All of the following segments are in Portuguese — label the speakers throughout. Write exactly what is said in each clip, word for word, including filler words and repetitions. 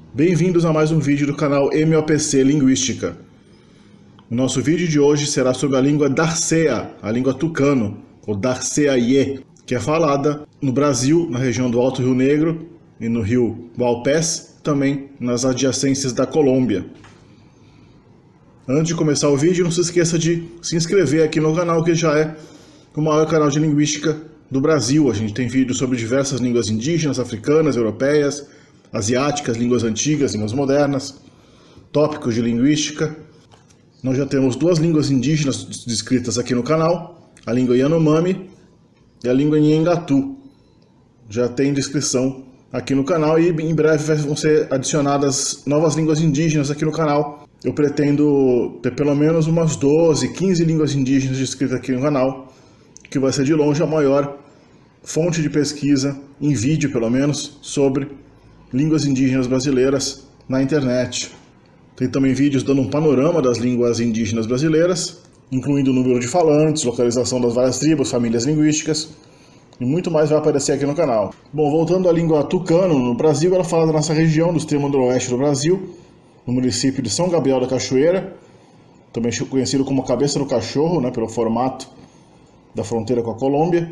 Speaker 1: Bem-vindos a mais um vídeo do canal M O P C Linguística. O nosso vídeo de hoje será sobre a língua Darcea, a língua tucano, ou Darceaie, que é falada no Brasil, na região do Alto Rio Negro e no rio Gualpés, também nas adjacências da Colômbia. Antes de começar o vídeo, não se esqueça de se inscrever aqui no canal, que já é o maior canal de linguística do Brasil. A gente tem vídeos sobre diversas línguas indígenas, africanas, europeias, asiáticas, línguas antigas, línguas modernas, tópicos de linguística. Nós já temos duas línguas indígenas descritas aqui no canal, a língua Yanomami e a língua Nhengatu. Já tem descrição aqui no canal e em breve vão ser adicionadas novas línguas indígenas aqui no canal. Eu pretendo ter pelo menos umas doze, quinze línguas indígenas descritas aqui no canal, que vai ser de longe a maior fonte de pesquisa, em vídeo pelo menos, sobre línguas indígenas brasileiras na internet. Tem também vídeos dando um panorama das línguas indígenas brasileiras, incluindo o número de falantes, localização das várias tribos, famílias linguísticas, e muito mais vai aparecer aqui no canal. Bom, voltando à língua tucano, no Brasil ela é falada nessa região do extremo noroeste do Brasil, no município de São Gabriel da Cachoeira, também conhecido como Cabeça do Cachorro, né, pelo formato da fronteira com a Colômbia,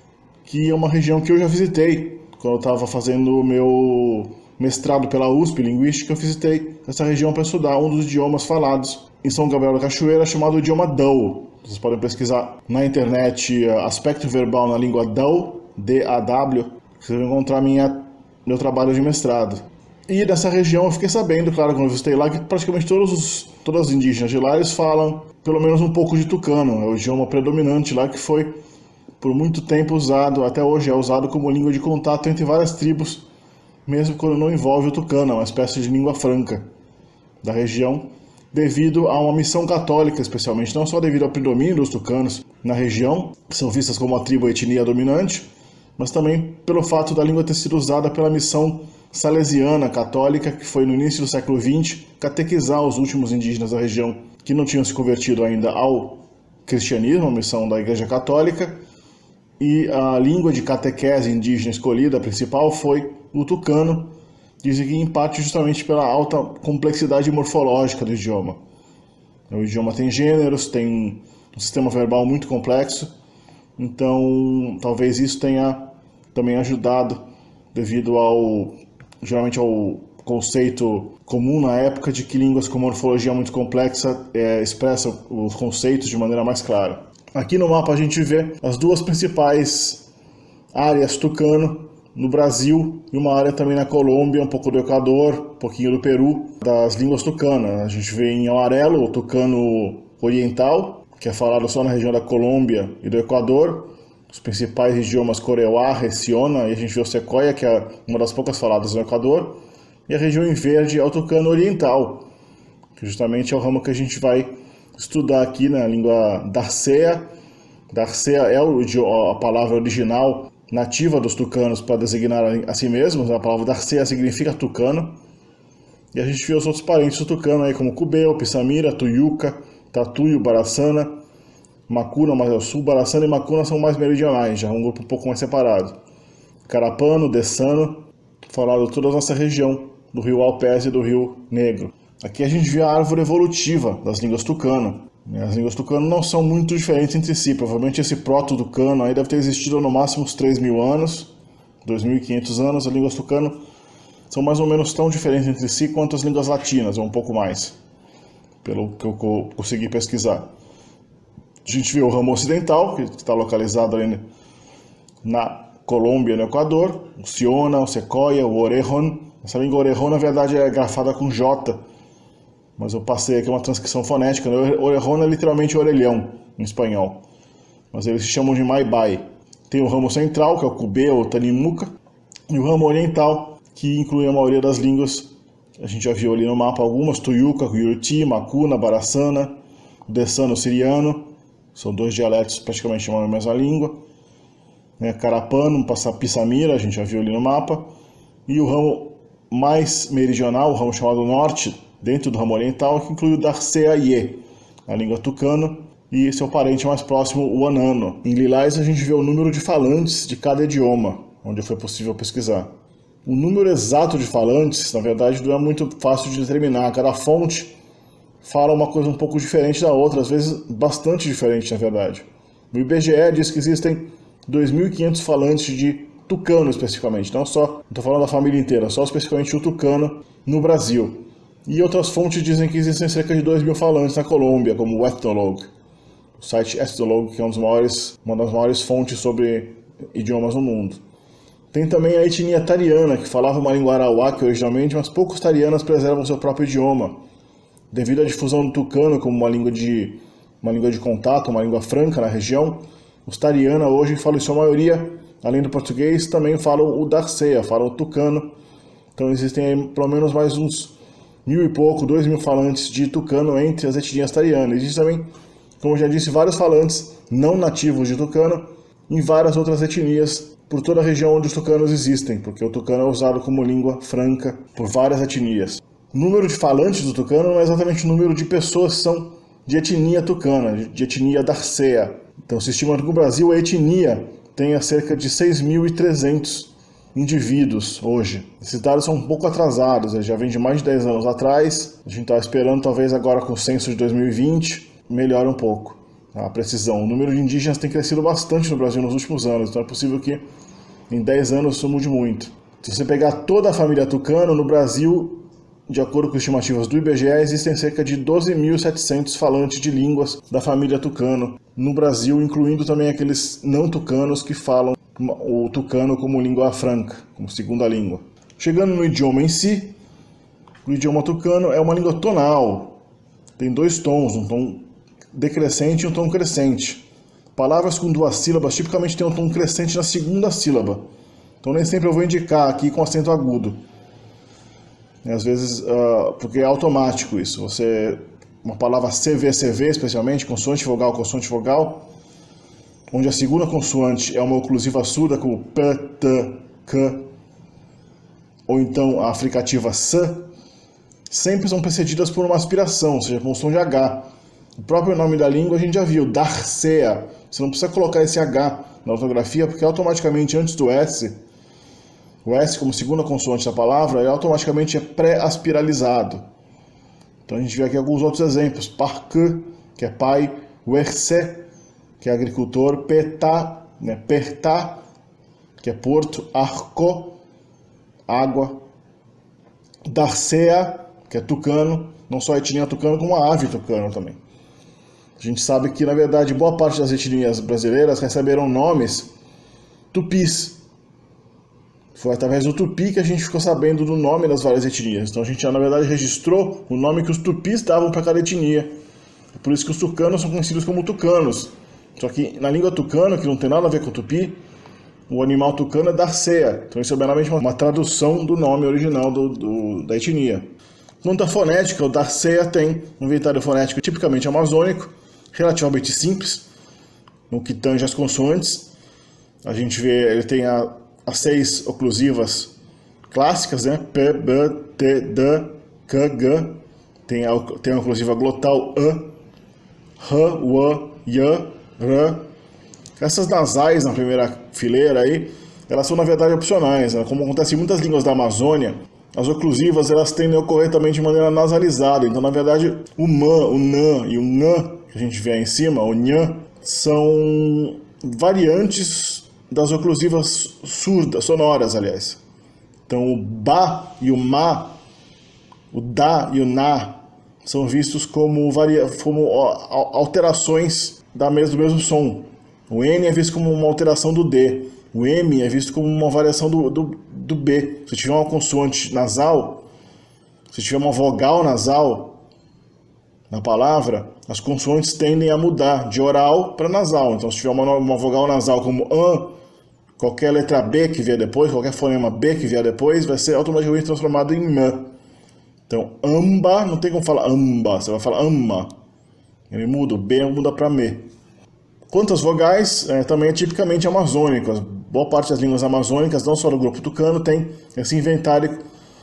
Speaker 1: que é uma região que eu já visitei. Quando eu estava fazendo o meu mestrado pela U S P, Linguística, eu visitei essa região para estudar um dos idiomas falados em São Gabriel da Cachoeira, chamado idioma Daw. Vocês podem pesquisar na internet aspecto verbal na língua Daw, D A W, vocês vão encontrar minha, meu trabalho de mestrado. E nessa região eu fiquei sabendo, claro, quando eu visitei lá, que praticamente todos os, todas as indígenas de lá eles falam pelo menos um pouco de tucano. É o idioma predominante lá, que foi por muito tempo usado, até hoje é usado como língua de contato entre várias tribos, mesmo quando não envolve o tucano, é uma espécie de língua franca da região, devido a uma missão católica, especialmente, não só devido ao predomínio dos tucanos na região, que são vistas como a tribo, a etnia dominante, mas também pelo fato da língua ter sido usada pela missão salesiana católica, que foi no início do século vinte, catequizar os últimos indígenas da região que não tinham se convertido ainda ao cristianismo, a missão da Igreja Católica. E a língua de catequese indígena escolhida, a principal, foi o tucano, dizem que em parte justamente pela alta complexidade morfológica do idioma. O idioma tem gêneros, tem um sistema verbal muito complexo, então talvez isso tenha também ajudado, devido ao, geralmente ao conceito comum na época de que línguas com morfologia muito complexa é, expressam os conceitos de maneira mais clara. Aqui no mapa a gente vê as duas principais áreas tucano no Brasil e uma área também na Colômbia, um pouco do Equador, um pouquinho do Peru, das línguas tucanas. A gente vê em amarelo o tucano oriental, que é falado só na região da Colômbia e do Equador, os principais idiomas Coreuá, Reciona, e a gente vê o Secoia, que é uma das poucas faladas no Equador, e a região em verde é o tucano oriental, que justamente é o ramo que a gente vai estudar aqui na língua Darcea. Darcea é a palavra original nativa dos tucanos para designar a si mesmos. A palavra Darcea significa tucano. E a gente vê os outros parentes do tucano aí, como Cubeu, Pissamira, Tuyuca, Tatuio, Baraçana, Macuna mais ao sul. Baraçana e Macuna são mais meridionais, já é um grupo um pouco mais separado. Carapano, Dessano, falado toda a nossa região do rio Alpés e do rio Negro. Aqui a gente vê a árvore evolutiva das línguas tucano. As línguas tucano não são muito diferentes entre si. Provavelmente esse proto-tucano aí deve ter existido no máximo uns três mil anos, dois mil e quinhentos anos. As línguas tucano são mais ou menos tão diferentes entre si quanto as línguas latinas, ou um pouco mais, pelo que eu consegui pesquisar. A gente vê o ramo ocidental, que está localizado ali na Colômbia e no Equador, o Siona, o Secoia, o Orejon. Essa língua Orejon, na verdade, é grafada com J, mas eu passei aqui uma transcrição fonética. Orejon é literalmente orelhão, em espanhol, mas eles se chamam de Maibai. Tem o ramo central, que é o Cubeu, o Tanimuca, e o ramo oriental, que inclui a maioria das línguas. A gente já viu ali no mapa algumas: Tuyuca, Yuruti, Macuna, Baraçana, o Dessano, Siriano, são dois dialetos praticamente chamam a mesma língua. Carapano, Pissamira, a gente já viu ali no mapa. E o ramo mais meridional, o ramo chamado norte, dentro do ramo oriental, que inclui o Darceaie, a língua tucano, e seu parente mais próximo, o Anano. Em lilás a gente vê o número de falantes de cada idioma, onde foi possível pesquisar. O número exato de falantes, na verdade, não é muito fácil de determinar. Cada fonte fala uma coisa um pouco diferente da outra, às vezes bastante diferente, na verdade. O I B G E diz que existem dois mil e quinhentos falantes de tucano, especificamente. Não só, estou falando da família inteira, só especificamente o tucano no Brasil. E outras fontes dizem que existem cerca de dois mil falantes na Colômbia, como o Ethnologue. O site Ethnologue, que é um dos maiores, uma das maiores fontes sobre idiomas no mundo. Tem também a etnia tariana, que falava uma língua arawak originalmente, mas poucos tarianos preservam seu próprio idioma. Devido à difusão do tucano como uma língua de, uma língua de contato, uma língua franca na região, os tariana hoje falam em sua maioria, além do português, também falam o Darcea, falam o tucano. Então existem aí pelo menos mais uns mil e pouco, dois mil falantes de tucano entre as etnias tarianas. Existem também, como eu já disse, vários falantes não nativos de tucano em várias outras etnias por toda a região onde os tucanos existem, porque o tucano é usado como língua franca por várias etnias. O número de falantes do tucano não é exatamente o número de pessoas que são de etnia tucana, de etnia Darcea. Então se estima que no Brasil a etnia tenha cerca de seis mil e trezentos indivíduos hoje. Esses dados são um pouco atrasados, já vem de mais de dez anos atrás. A gente está esperando, talvez agora com o censo de dois mil e vinte, melhore um pouco a precisão. O número de indígenas tem crescido bastante no Brasil nos últimos anos, então é possível que em dez anos isso mude muito. Se você pegar toda a família tucano, no Brasil, de acordo com estimativas do I B G E, existem cerca de doze mil e setecentos falantes de línguas da família tucano no Brasil, incluindo também aqueles não tucanos que falam o tucano como língua franca, como segunda língua. Chegando no idioma em si, o idioma tucano é uma língua tonal. Tem dois tons, um tom decrescente e um tom crescente. Palavras com duas sílabas tipicamente têm um tom crescente na segunda sílaba. Então nem sempre eu vou indicar aqui com acento agudo. Às vezes, uh, porque é automático isso. Você, uma palavra C V C V, especialmente, consoante vogal, consoante vogal, onde a segunda consoante é uma oclusiva surda, como P, T, K, ou então a fricativa S, sempre são precedidas por uma aspiração, ou seja, por um som de H. O próprio nome da língua a gente já viu, Darcea. Você não precisa colocar esse H na ortografia, porque automaticamente antes do S, o S como segunda consoante da palavra, ele automaticamente é pré-aspiralizado. Então a gente vê aqui alguns outros exemplos. Parque, que é pai, Werse, que é agricultor, Peta, né, Perta, que é porto, Arco, água, Darcea, que é tucano, não só a etnia tucano, como a ave tucano também. A gente sabe que, na verdade, boa parte das etnias brasileiras receberam nomes tupis. Foi através do tupi que a gente ficou sabendo do nome das várias etnias. Então a gente, na verdade, registrou o nome que os tupis davam para cada etnia. Por isso que os tucanos são conhecidos como tucanos. Só que na língua tucano, que não tem nada a ver com o tupi, o animal tucano é Darcea. Então isso é meramente uma, uma tradução do nome original do, do, da etnia. Quanto à fonética, o Darcea tem um inventário fonético tipicamente amazônico, relativamente simples, no que tange as consoantes. A gente vê, ele tem a, as seis oclusivas clássicas, né? P, B, T, D, K, G. Tem a, tem a oclusiva glotal E, R, W, Y, R. Essas nasais na primeira fileira aí, elas são na verdade opcionais, né? Como acontece em muitas línguas da Amazônia, as oclusivas elas tendem a ocorrer também de maneira nasalizada. Então, na verdade, o M, o N e o N, que a gente vê aí em cima, o Nhan, são variantes das oclusivas surdas, sonoras, aliás. Então, o Ba e o Ma, o Da e o Na, são vistos como, varia... como alterações da mes... do mesmo som. O N é visto como uma alteração do D. O M é visto como uma variação do, do, do B. Se tiver uma consoante nasal, se tiver uma vogal nasal na palavra, as consoantes tendem a mudar de oral para nasal. Então, se tiver uma, uma vogal nasal como an, qualquer letra B que vier depois, qualquer fonema B que vier depois, vai ser automaticamente transformado em M. Então, amba, não tem como falar amba, você vai falar amma. Ele muda, o B muda para me. Quanto às vogais, é, também é tipicamente amazônicas. Boa parte das línguas amazônicas, não só do grupo tucano, tem esse inventário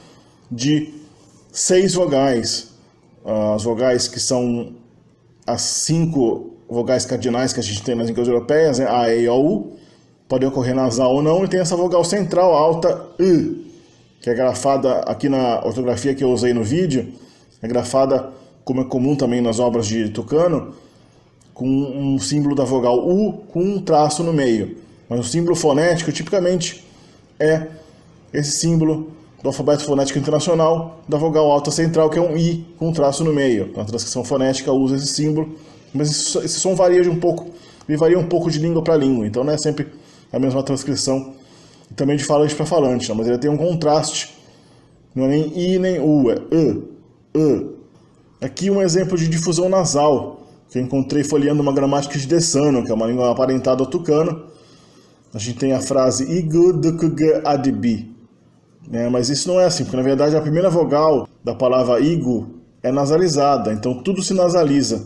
Speaker 1: de seis vogais. As vogais que são as cinco vogais cardinais que a gente tem nas línguas europeias, né? A, E, I, O, U, pode ocorrer nasal ou não, e tem essa vogal central alta, U. que é grafada aqui na ortografia que eu usei no vídeo, é grafada, como é comum também nas obras de tucano, com um símbolo da vogal U com um traço no meio. Mas o símbolo fonético tipicamente é esse símbolo do alfabeto fonético internacional da vogal alta central, que é um I com um traço no meio. Na transcrição fonética usa esse símbolo, mas esse som varia de um pouco, ele varia um pouco de língua para língua, então não é sempre a mesma transcrição, e também de falante para falante, não, mas ele tem um contraste, não é nem I nem U, é E, E. Aqui um exemplo de difusão nasal, que eu encontrei folheando uma gramática de Dessano, que é uma língua aparentada ao tucano. A gente tem a frase igu dukg adbi, né? Mas isso não é assim, porque na verdade a primeira vogal da palavra igu é nasalizada, então tudo se nasaliza.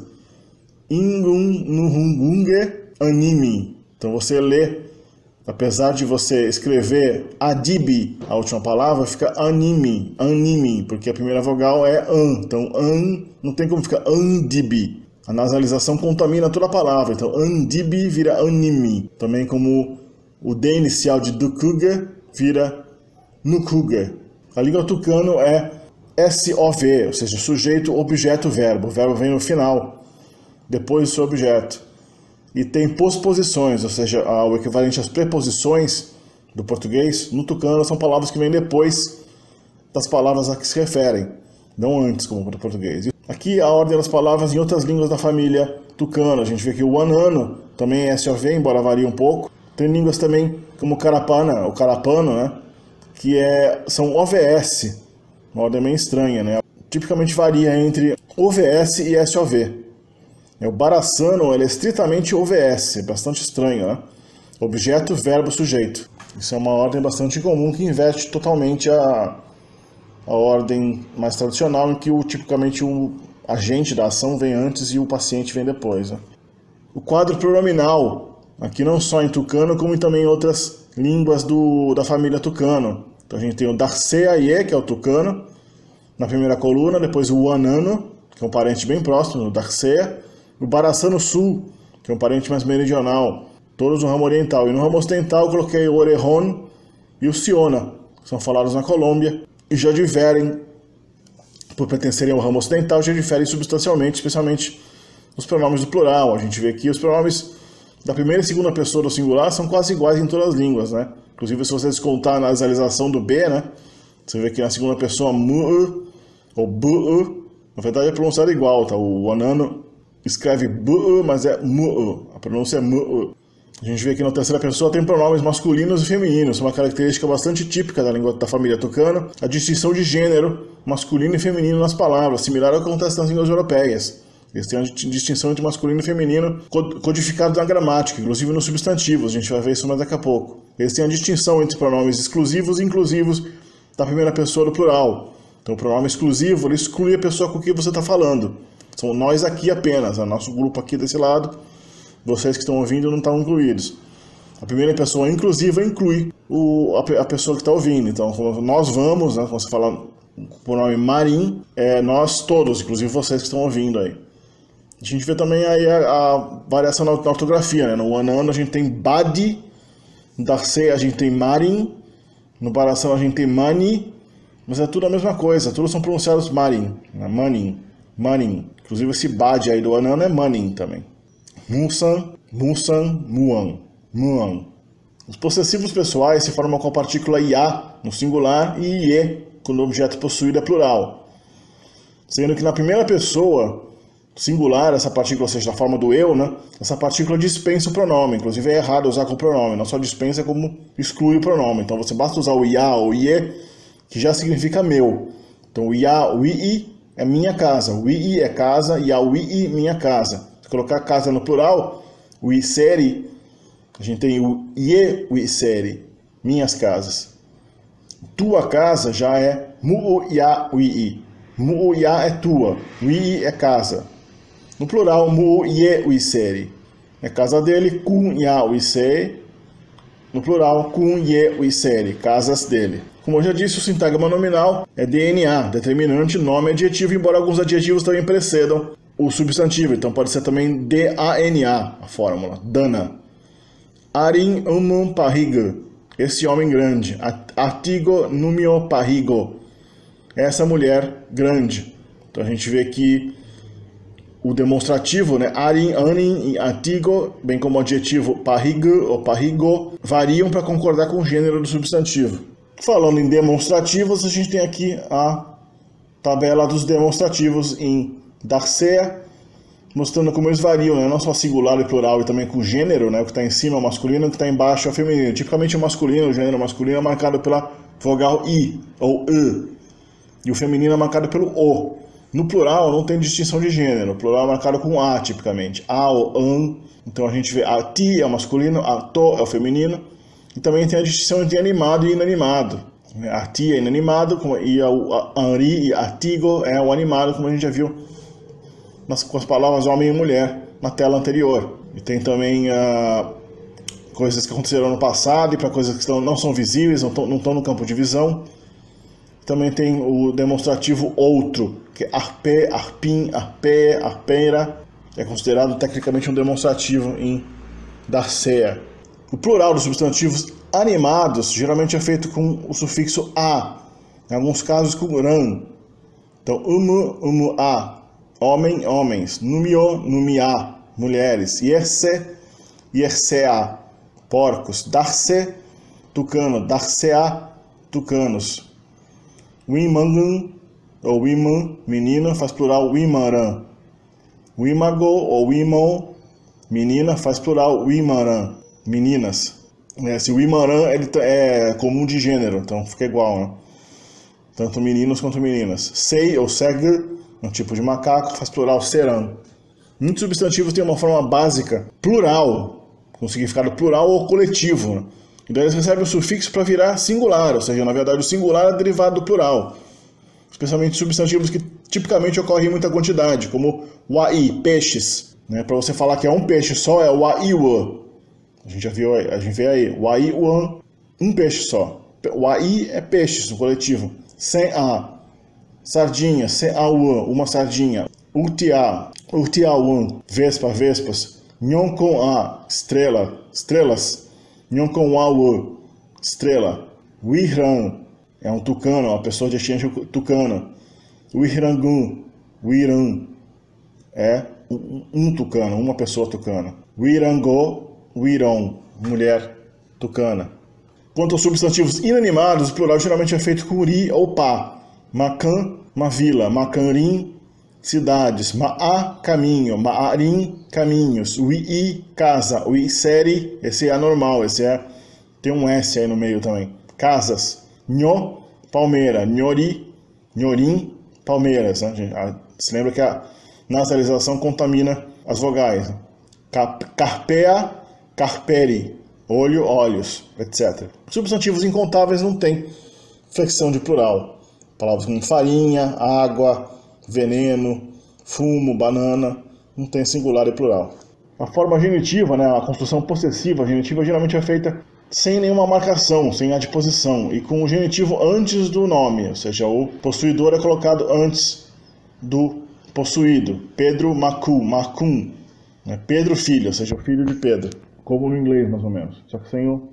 Speaker 1: Ingun nuhungunge animi. Então você lê, apesar de você escrever adibi, a última palavra, fica animi, animi, porque a primeira vogal é an, então an não tem como ficar andibi. A nasalização contamina toda a palavra, então andibi vira animi. Também como o D inicial de dukg vira nukg. A língua tucano é S O V, ou seja, sujeito, objeto, verbo. O verbo vem no final, depois do seu objeto. E tem posposições, ou seja, o equivalente às preposições do português. No tucano são palavras que vêm depois das palavras a que se referem, não antes, como no português. Aqui a ordem das palavras em outras línguas da família tucano. A gente vê que o anano também é S O V, embora varie um pouco. Tem línguas também como o carapana, o carapano, né? Que é, são O V S, uma ordem meio estranha, né? Tipicamente varia entre O V S e S O V. O baraçano ele é estritamente O V S, é bastante estranho, né? Objeto, verbo, sujeito. Isso é uma ordem bastante comum que inverte totalmente a, a ordem mais tradicional, em que o, tipicamente o agente da ação vem antes e o paciente vem depois, né? O quadro pronominal, aqui não só em tucano, como também em outras línguas do, da família tucano. Então a gente tem o Darceaie, que é o tucano, na primeira coluna, depois o Wanano, que é um parente bem próximo do Darcea, o Baraçano Sul, que é um parente mais meridional, todos no ramo oriental. E no ramo ocidental eu coloquei o Orejon e o Siona, que são falados na Colômbia, e já diferem, por pertencerem ao ramo ocidental, já diferem substancialmente, especialmente os pronomes do plural. A gente vê aqui os pronomes da primeira e segunda pessoa do singular são quase iguais em todas as línguas, né? Inclusive, se você descontar a nasalização do B, né? Você vê que na segunda pessoa mu ou bu, na verdade é pronunciado igual, tá? O anano escreve bu, mas é mu, a pronúncia é mu. A gente vê que na terceira pessoa tem pronomes masculinos e femininos, uma característica bastante típica da língua da família tucano, a distinção de gênero masculino e feminino nas palavras, similar ao que acontece nas línguas europeias. Eles têm a distinção entre masculino e feminino codificado na gramática, inclusive nos substantivos, a gente vai ver isso mais daqui a pouco. Eles têm a distinção entre pronomes exclusivos e inclusivos da primeira pessoa do plural. Então o pronome exclusivo ele exclui a pessoa com quem você está falando. São nós aqui apenas, o nosso grupo aqui desse lado, vocês que estão ouvindo não estão incluídos. A primeira pessoa inclusiva inclui o, a, a pessoa que está ouvindo. Então nós vamos, né, quando você fala o pronome marim, é nós todos, inclusive vocês que estão ouvindo aí. A gente vê também aí a, a variação na ortografia, né? No anano a gente tem badi, no Darcea a gente tem marim, no baraçano a gente tem mani, mas é tudo a mesma coisa, todos são pronunciados marim, né? Manim, manim. Inclusive esse badi aí do anano é manim também. Musan, musan, muan, muan. Os possessivos pessoais se formam com a partícula ia no singular e ie quando o objeto possuído é plural. Sendo que na primeira pessoa singular, essa partícula, ou seja, da forma do eu, né? Essa partícula dispensa o pronome. Inclusive é errado usar com o pronome, não só dispensa como exclui o pronome. Então você basta usar o ia ou ie, que já significa meu. Então o ia, o ii é minha casa, o ii é casa e a o ii minha casa. Se colocar casa no plural, o iseri, a gente tem o ie, o iseri, minhas casas. Tua casa já é mu ya o ii. Mu ya é tua, o ii é casa. No plural, mu ye o iseri. É casa dele, kun ya o isei. No plural, kun ye o iseri, casas dele. Como eu já disse, o sintagma nominal é D N A, determinante, nome, adjetivo, embora alguns adjetivos também precedam o substantivo. Então pode ser também D A N A, a fórmula. Dana. Arin umum pariga. esse homem grande. Artigo numio parrigo, essa mulher grande. Então a gente vê que o demonstrativo, né, arin, anin e artigo, bem como o adjetivo parrigo ou parrigo, variam para concordar com o gênero do substantivo. Falando em demonstrativos, a gente tem aqui a tabela dos demonstrativos em Darcea, mostrando como eles variam, né? Não só singular e plural, e também com o gênero, né? O que está em cima é o masculino, o que está embaixo é o feminino. Tipicamente o masculino, o gênero masculino é marcado pela vogal I ou E, e o feminino é marcado pelo O. No plural não tem distinção de gênero, o plural é marcado com A, tipicamente. A ou an, então a gente vê a ti é o masculino, a to é o feminino, e também tem a distinção entre animado e inanimado. A ti é inanimado, e a anri e artigo é o animado, como a gente já viu nas, com as palavras homem e mulher na tela anterior. E tem também uh, coisas que aconteceram no passado e para coisas que estão, não são visíveis, não estão, não estão no campo de visão. Também tem o demonstrativo outro, que é arpe, arpim, arpe, arpeira. É considerado tecnicamente um demonstrativo em Darcea. O plural dos substantivos animados geralmente é feito com o sufixo a, em alguns casos com ran. Então, umu, umu a, homem, homens, numio, numia, mulheres, ierce, iercea, porcos, darce, tucano, darcea, tucanos. Wimangan, ou wiman, menina, faz plural wimaran. Wimago, ou wimon, menina, faz plural wimaran, meninas. Esse wimaran ele é comum de gênero, então fica igual, né? Tanto meninos quanto meninas. Sei, ou seg, um tipo de macaco, faz plural seran. Muitos substantivos têm uma forma básica plural, com significado plural ou coletivo, né? E daí eles recebem o sufixo para virar singular, ou seja, na verdade o singular é derivado do plural. Especialmente substantivos que tipicamente ocorrem em muita quantidade, como wai, peixes. Né? Para você falar que é um peixe só, é waiwa. A gente já viu aí, a gente vê aí, waiwan, um peixe só. Wai é peixes no coletivo. Sem a, sardinha, sem a uma sardinha. Urtia, urtiawan, vespa, vespas. Nhonkon a, estrela, estrelas. Nhonkon a, estrela. Wiran, é um tucano, uma pessoa de extinção tucana. Wirangun, Wiran, é um, um tucano, uma pessoa tucana. Wirango, Wiron, mulher tucana. Quanto aos substantivos inanimados, o plural geralmente é feito com ri ou pá. Macan, uma vila. Macanrim, cidades. Maá, caminho. Maarim, caminhos. Uii, casa. Uiseri, esse é anormal, esse é... tem um S aí no meio também. Casas. Nho, palmeira. Nhori, nhorim, palmeiras. Né, gente? Se lembra que a nasalização contamina as vogais. Carpea, carperi, olho, olhos, etcétera. Substantivos incontáveis não têm flexão de plural. Palavras como farinha, água, veneno, fumo, banana, não tem singular e plural. A forma genitiva, né, a construção possessiva genitiva geralmente é feita sem nenhuma marcação, sem adposição, e com o genitivo antes do nome, ou seja, o possuidor é colocado antes do possuído. Pedro Macu, Macum, né, Pedro filho, ou seja, o filho de Pedro, como no inglês mais ou menos, só que sem o,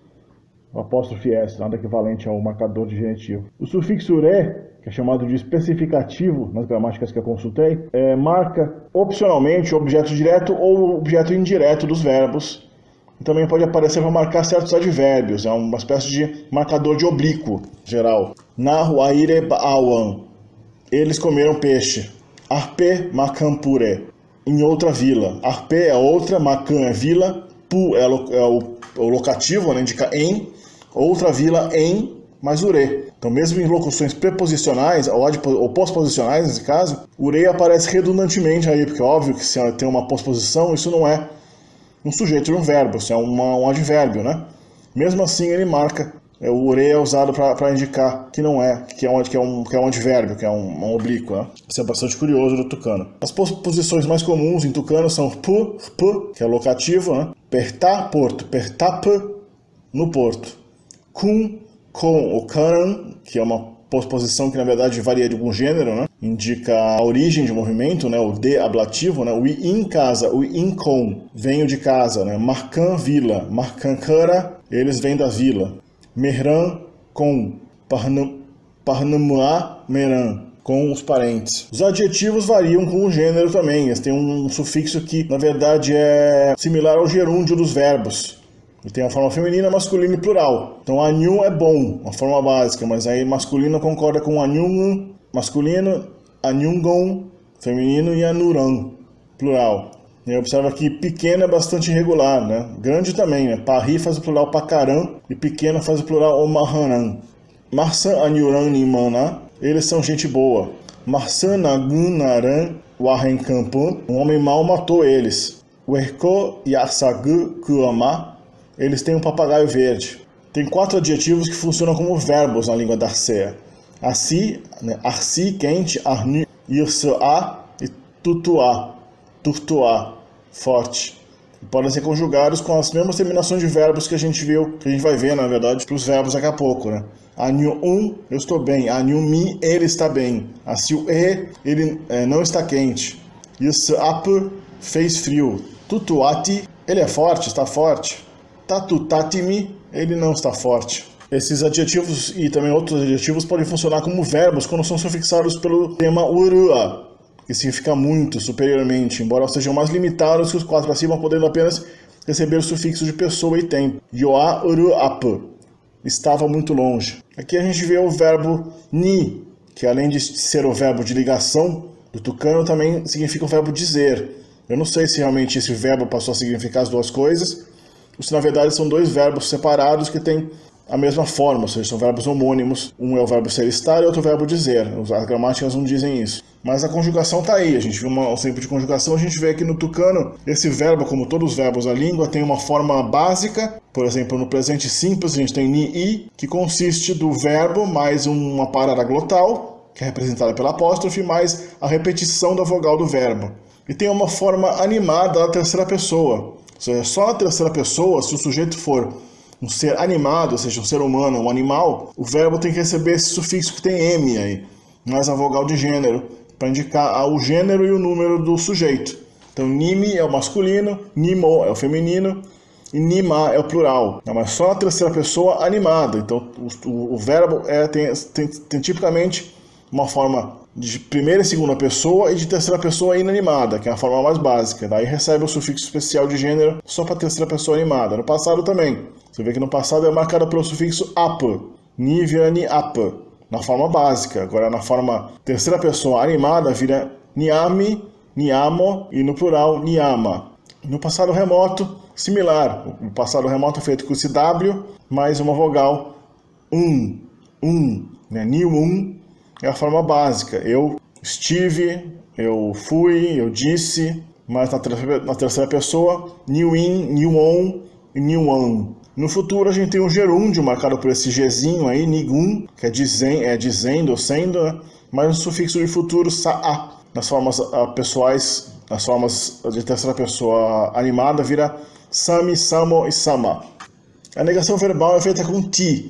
Speaker 1: o apóstrofe S, nada equivalente ao marcador de genitivo. O sufixo re, que é chamado de especificativo nas gramáticas que eu consultei, é, marca opcionalmente o objeto direto ou o objeto indireto dos verbos. E também pode aparecer para marcar certos advérbios, é uma espécie de marcador de oblíquo geral. Nahu aire ba'awan, eles comeram peixe. Arpe makampure, em outra vila. Arpe é outra, makan é vila, pu é, lo, é o, o locativo, né, indica em, outra vila em, mais ure. Então mesmo em locuções preposicionais, ou, ou posposicionais nesse caso, ure aparece redundantemente aí, porque é óbvio que se tem uma posposição, isso não é um sujeito de um verbo, isso é uma, um advérbio, né? Mesmo assim ele marca, é, o ure é usado para indicar que não é, que é um, que é um, que é um advérbio, que é um, um oblíquo, né? Isso é bastante curioso do tucano. As posposições mais comuns em tucano são pu, pu, que é locativo, né? Pertá, porto, pertap, no porto. Cum, com, o karan, que é uma posposição que na verdade varia de algum gênero, né? Indica a origem de movimento, né? O de ablativo, né? O i em casa, o in com, venho de casa, né? Marcan vila, marcan cara, eles vêm da vila. Mehran com Parnamua Meran, com os parentes. Os adjetivos variam com o gênero também, eles têm um sufixo que, na verdade, é similar ao gerúndio dos verbos. Ele tem a forma feminina, masculina e plural. Então, anyu é bom, uma forma básica, mas aí masculino concorda com anyu, masculino, anyungon, feminino, e anuran, plural. E aí observa que pequeno é bastante irregular, né? Grande também, né? Parri faz o plural pacaran e pequeno faz o plural omaharan. Marsan anyuran nimana, eles são gente boa. Marsan nagunaran wahenkampan, um homem mau matou eles. Werko yasagu kuama, eles têm um papagaio verde. Tem quatro adjetivos que funcionam como verbos na língua Darcea. Assi, né? Arsi, quente, arnu, irsa, e tutuá, turtuá, forte. Podem ser conjugados com as mesmas terminações de verbos que a gente viu, que a gente vai ver, na verdade, para os verbos daqui a pouco, né? Anyu um, eu estou bem. Anyu mi, ele está bem. Asiu e, ele é, não está quente. Irsa ap, fez frio. Tutuati, ele é forte, está forte. Tatutatimi, ele não está forte. Esses adjetivos e também outros adjetivos podem funcionar como verbos quando são sufixados pelo tema urua, que significa muito, superiormente, embora sejam mais limitados que os quatro acima, podendo apenas receber o sufixo de pessoa e tempo. Yoa uruap, estava muito longe. Aqui a gente vê o verbo ni, que além de ser o verbo de ligação do tucano, também significa o verbo dizer. Eu não sei se realmente esse verbo passou a significar as duas coisas, ou se na verdade são dois verbos separados que têm a mesma forma, ou seja, são verbos homônimos. Um é o verbo ser estar e outro o verbo dizer. As gramáticas não dizem isso. Mas a conjugação está aí. A gente viu um exemplo de conjugação, a gente vê aqui no tucano, esse verbo, como todos os verbos da língua, tem uma forma básica. Por exemplo, no presente simples a gente tem ni-i, que consiste do verbo mais uma parada glotal, que é representada pela apóstrofe, mais a repetição da vogal do verbo. E tem uma forma animada da terceira pessoa. Ou seja, só na terceira pessoa, se o sujeito for um ser animado, ou seja, um ser humano, um animal, o verbo tem que receber esse sufixo que tem M aí, mais a vogal de gênero, para indicar o gênero e o número do sujeito. Então, nimi é o masculino, nimo é o feminino, e nima é o plural. Não, mas só na terceira pessoa animada. Então, o, o, o verbo é, tem, tem, tem tipicamente uma forma de primeira e segunda pessoa e de terceira pessoa inanimada, que é a forma mais básica. Daí recebe o sufixo especial de gênero só para terceira pessoa animada. No passado também. Você vê que no passado é marcado pelo sufixo ap, ni vira ni ap, na forma básica. Agora na forma terceira pessoa animada vira niami, niamo e no plural niama. No passado remoto, similar. O passado remoto é feito com esse W mais uma vogal um, um, né? Ni um é a forma básica. Eu estive, eu fui, eu disse, mas na terceira, na terceira pessoa, niuin, niuon e niuan. No futuro a gente tem um gerúndio marcado por esse Gzinho aí, nigun, que é, dizen, é dizendo ou sendo, né? Mas no sufixo de futuro, sa'a. Nas formas uh, pessoais, nas formas de terceira pessoa animada, vira sami, samo e sama. A negação verbal é feita com ti,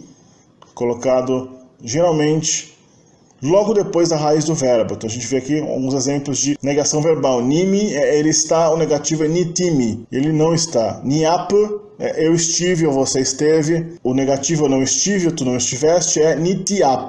Speaker 1: colocado geralmente logo depois da raiz do verbo. Então a gente vê aqui alguns exemplos de negação verbal. Nimi, ele está, o negativo é nitimi, ele não está. Niap, eu estive ou você esteve, o negativo eu não estive ou tu não estiveste, é nitiap.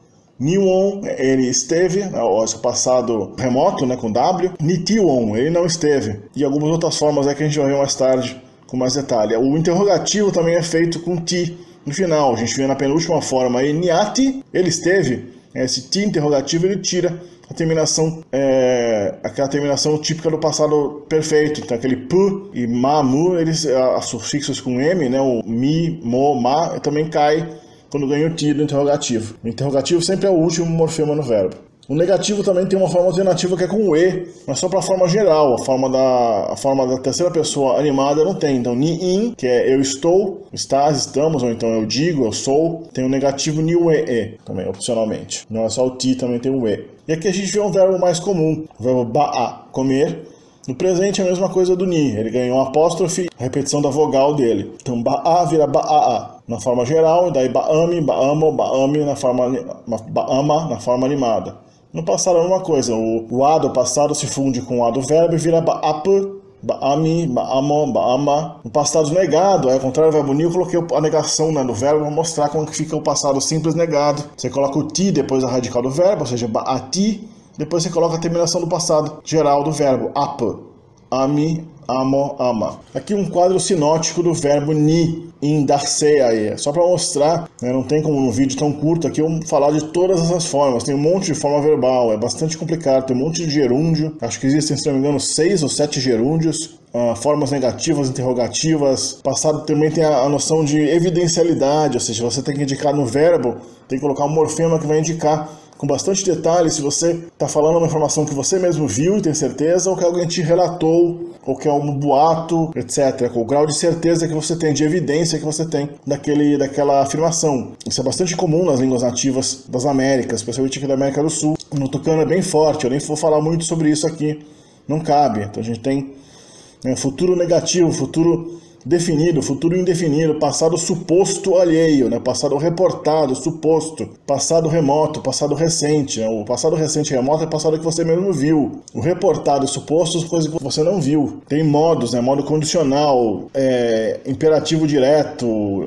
Speaker 1: Niwon, ele esteve, o passado remoto, né, com W. Nitiwon, ele não esteve. E algumas outras formas é que a gente vai ver mais tarde com mais detalhe. O interrogativo também é feito com ti no final. A gente vê na penúltima forma aí, niati, ele esteve. Esse ti interrogativo ele tira a terminação, é, aquela terminação típica do passado perfeito. Então aquele p e ma, mu, eles, a, sufixos com m, né, o mi, mo, ma, também cai quando ganha o ti do interrogativo. O interrogativo sempre é o último morfema no verbo. O negativo também tem uma forma alternativa que é com o e, mas só para a forma geral. A forma da, a forma da terceira pessoa animada não tem. Então, ni-in, que é eu estou, estás, estamos, ou então eu digo, eu sou. Tem o negativo ni-e-e, também, opcionalmente. Não é só o ti, também tem o e. E aqui a gente vê um verbo mais comum, o verbo ba'a, comer. No presente é a mesma coisa do ni, ele ganhou um apóstrofe, a repetição da vogal dele. Então, ba'a vira ba'a'a na forma geral, e daí ba'ami, ba'amo, ba'ami na forma, ba'ama na forma animada. No passado é a mesma coisa, o, o a do passado se funde com o a do verbo e vira ba'ap ba'ami, ba'amo, ba'ama. No passado negado, ao contrário do verbo ni, eu coloquei a negação, né, do verbo para mostrar como que fica o passado simples negado. Você coloca o ti depois da radical do verbo, ou seja, ba'ati, depois você coloca a terminação do passado geral do verbo, ap, ami, amo, ama. Aqui um quadro sinótico do verbo ni, em dar-se-a, só para mostrar, né, não tem como num vídeo tão curto aqui eu falar de todas essas formas, tem um monte de forma verbal, é bastante complicado, tem um monte de gerúndio, acho que existem, se não me engano, seis ou sete gerúndios, uh, formas negativas, interrogativas, passado também tem a, a noção de evidencialidade, ou seja, você tem que indicar no verbo, tem que colocar um morfema que vai indicar com bastante detalhe se você está falando uma informação que você mesmo viu e tem certeza, ou que alguém te relatou, ou que é um boato, etcétera. Com o grau de certeza que você tem, de evidência que você tem daquele, daquela afirmação. Isso é bastante comum nas línguas nativas das Américas, especialmente aqui da América do Sul. No tucano é bem forte, eu nem vou falar muito sobre isso aqui, não cabe. Então a gente tem, né, futuro negativo, futuro definido, futuro indefinido, passado suposto alheio, né? Passado reportado, suposto, passado remoto, passado recente, né? O passado recente remoto é passado que você mesmo viu. O reportado e suposto são coisas que você não viu. Tem modos, né? Modo condicional, é, imperativo direto,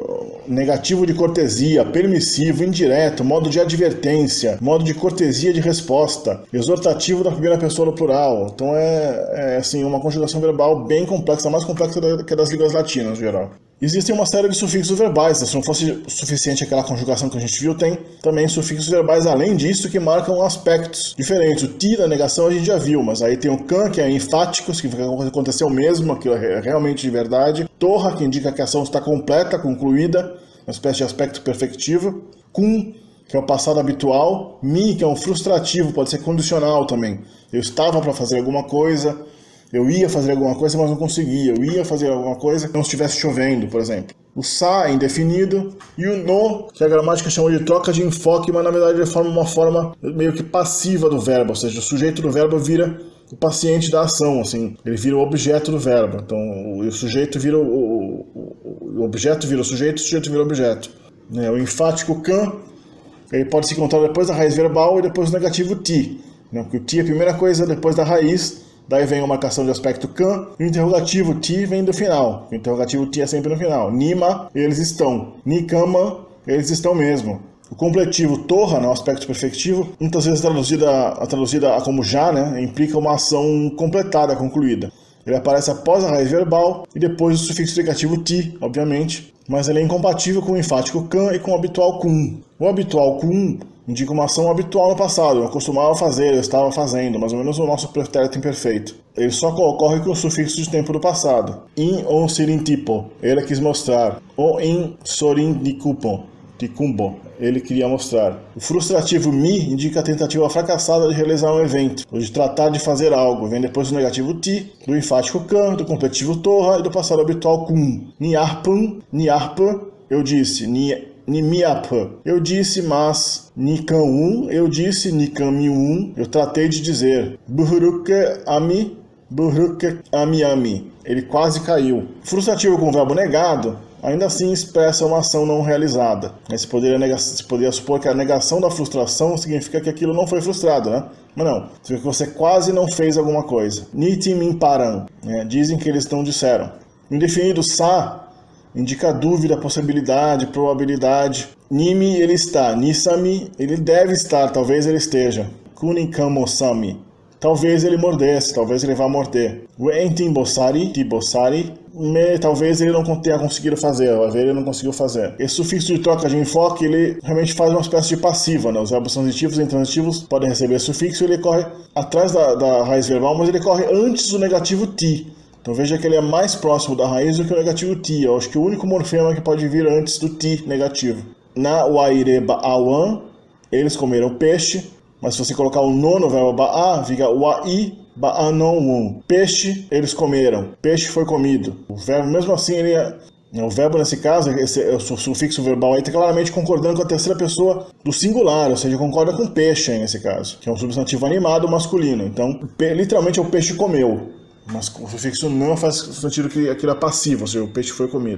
Speaker 1: negativo de cortesia, permissivo, indireto, modo de advertência, modo de cortesia de resposta, exortativo da primeira pessoa no plural. Então é, é assim, uma conjugação verbal bem complexa, mais complexa que a das línguas latinas no geral. Existem uma série de sufixos verbais, né? Se não fosse suficiente aquela conjugação que a gente viu, tem também sufixos verbais além disso que marcam aspectos diferentes. O ti da negação a gente já viu, mas aí tem o can, que é enfático, significa que aconteceu mesmo, aquilo é realmente de verdade. Torra, que indica que a ação está completa, concluída, uma espécie de aspecto perfectivo. Cum, que é o passado habitual. Mi, que é um frustrativo, pode ser condicional também. Eu estava para fazer alguma coisa, eu ia fazer alguma coisa, mas não conseguia. Eu ia fazer alguma coisa que não estivesse chovendo, por exemplo. O sa é indefinido. E o no, que a gramática chama de troca de enfoque, mas na verdade ele forma uma forma meio que passiva do verbo. Ou seja, o sujeito do verbo vira o paciente da ação, assim. Ele vira o objeto do verbo. Então o, o sujeito vira o, o, o, o objeto vira o sujeito, o sujeito vira o objeto. É, o enfático can, ele pode se encontrar depois da raiz verbal e depois do negativo ti. Né? Porque o ti é a primeira coisa depois da raiz. Daí vem a marcação de aspecto can, e o interrogativo ti vem do final. O interrogativo ti é sempre no final. Nima, eles estão. Nikama, eles estão mesmo. O completivo torra, né, o aspecto perfectivo, muitas vezes traduzida, traduzida como já, né, implica uma ação completada, concluída. Ele aparece após a raiz verbal e depois o sufixo negativo ti, obviamente, mas ele é incompatível com o enfático can e com o habitual cum. O habitual cum indica uma ação habitual no passado, eu costumava fazer, eu estava fazendo, mais ou menos o nosso pretérito imperfeito. Ele só ocorre com o sufixo de tempo do passado. In on sirintipo, ele quis mostrar. O in sorindikupo, tikumbo, ele queria mostrar. O frustrativo mi indica a tentativa fracassada de realizar um evento, ou de tratar de fazer algo. Vem depois do negativo ti, do enfático can, do completivo torra e do passado habitual cum. Niarpun, niarpa, eu disse, ni Nimiapa, eu disse, mas Nikan um, eu disse Nikami um, eu tratei de dizer Buhuruke ami, Buhuruke ami ami. Ele quase caiu. Frustrativo com o verbo negado, ainda assim expressa uma ação não realizada. Você poderia, negar, você poderia supor que a negação da frustração significa que aquilo não foi frustrado, né? Mas não, significa que você quase não fez alguma coisa. Niti mimparam, né? Dizem que eles não disseram. O indefinido sa indica dúvida, possibilidade, probabilidade. Nimi, ele está. Nisami, ele deve estar, talvez ele esteja. Kunikamosami, talvez ele mordesse, talvez ele vá morder. Wentimbosari, tibosari, me, talvez ele não tenha conseguido fazer, vai ver, ele não conseguiu fazer. Esse sufixo de troca de enfoque, ele realmente faz uma espécie de passiva, né? Os verbos transitivos e intransitivos podem receber sufixo, ele corre atrás da, da raiz verbal, mas ele corre antes do negativo ti. Então veja que ele é mais próximo da raiz do que o negativo ti. Eu acho que o único morfema que pode vir antes do ti negativo. Na waire ba'awan, eles comeram peixe, mas se você colocar o no no verbo ba'a, fica wai ba'anon. Peixe, eles comeram. Peixe foi comido. O verbo, mesmo assim, ele é... O verbo nesse caso, esse, o sufixo verbal aí está claramente concordando com a terceira pessoa do singular, ou seja, concorda com peixe aí nesse caso, que é um substantivo animado masculino. Então, literalmente é o peixe comeu. Mas o sufixo não faz sentido que aquilo é passivo, ou seja, o peixe foi comido.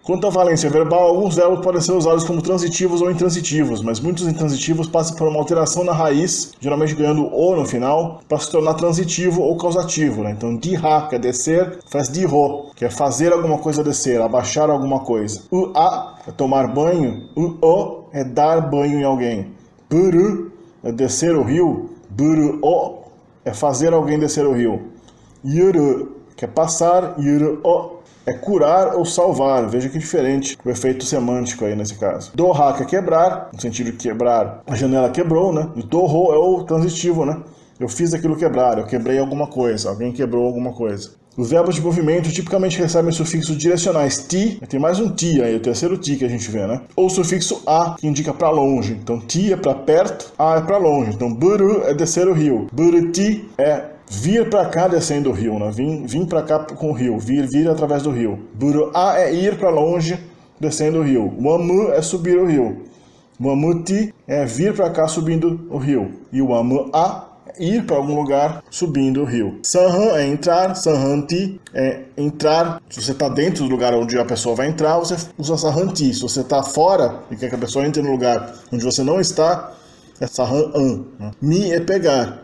Speaker 1: Quanto à valência verbal, alguns verbos podem ser usados como transitivos ou intransitivos, mas muitos intransitivos passam por uma alteração na raiz, geralmente ganhando o no final, para se tornar transitivo ou causativo, né? Então, dirá, que é descer, faz dirô, que é fazer alguma coisa descer, abaixar alguma coisa. U a é tomar banho, u o é dar banho em alguém. Buru é descer o rio, buru o é fazer alguém descer o rio. Yuru, que é passar, yuru o é curar ou salvar. Veja que diferente o efeito semântico aí nesse caso. Doha, que é quebrar, no sentido de quebrar, a janela quebrou, né? E doho é o transitivo, né? Eu fiz aquilo quebrar, eu quebrei alguma coisa, alguém quebrou alguma coisa. Os verbos de movimento tipicamente recebem sufixos direcionais ti, tem mais um ti aí, o terceiro ti que a gente vê, né? Ou sufixo a, que indica para longe. Então ti é para perto, a é para longe. Então buru é descer o rio, buruti é vir para cá descendo o rio, né? Vim, vim para cá com o rio, vir, vir através do rio. Buru a é ir para longe descendo o rio. Wamu é subir o rio. Wamuti é vir para cá subindo o rio. E o wamu a ir para algum lugar subindo o rio. Sanhan é entrar, sanhanti é entrar. Se você está dentro do lugar onde a pessoa vai entrar, você usa sanhanti. Se você está fora e quer que a pessoa entre no lugar onde você não está, é sanhan. Mi é pegar,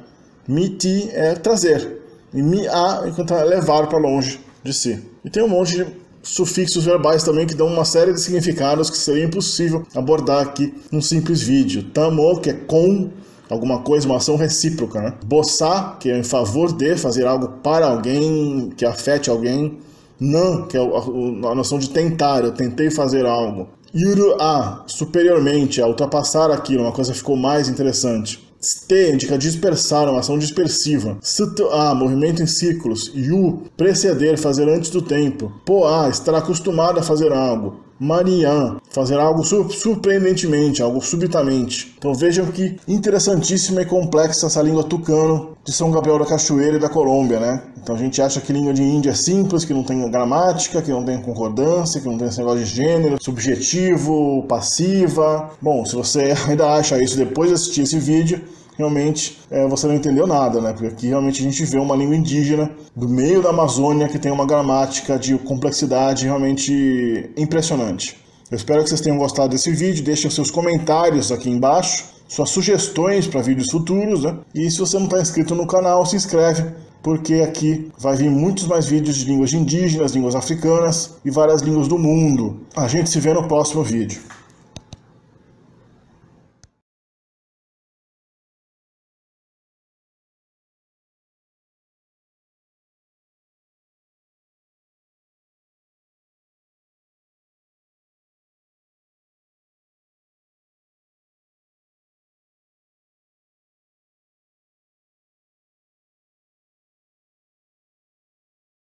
Speaker 1: miti é trazer, e mi-a é levar para longe de si. E tem um monte de sufixos verbais também que dão uma série de significados que seria impossível abordar aqui num simples vídeo. Tamo, que é com alguma coisa, uma ação recíproca, né? Bossá, que é em favor de fazer algo para alguém, que afete alguém. Nan, que é a noção de tentar, eu tentei fazer algo. Yuru-a, superiormente, a ultrapassar aquilo, uma coisa ficou mais interessante. Ste indica dispersar, uma ação dispersiva. Sutu-a, movimento em círculos. Yu, preceder, fazer antes do tempo. Po-a, estar acostumado a fazer algo. Marian, fazer algo surpreendentemente, algo subitamente. Então vejam que interessantíssima e complexa essa língua tucano de São Gabriel da Cachoeira e da Colômbia, né? Então a gente acha que língua de Índia é simples, que não tem gramática, que não tem concordância, que não tem esse negócio de gênero, subjetivo, passiva. Bom, se você ainda acha isso depois de assistir esse vídeo, realmente é, você não entendeu nada, né? Porque aqui realmente a gente vê uma língua indígena do meio da Amazônia que tem uma gramática de complexidade realmente impressionante. Eu espero que vocês tenham gostado desse vídeo, deixem os seus comentários aqui embaixo, suas sugestões para vídeos futuros, né? E se você não está inscrito no canal, se inscreve, porque aqui vai vir muitos mais vídeos de línguas indígenas, línguas africanas e várias línguas do mundo. A gente se vê no próximo vídeo.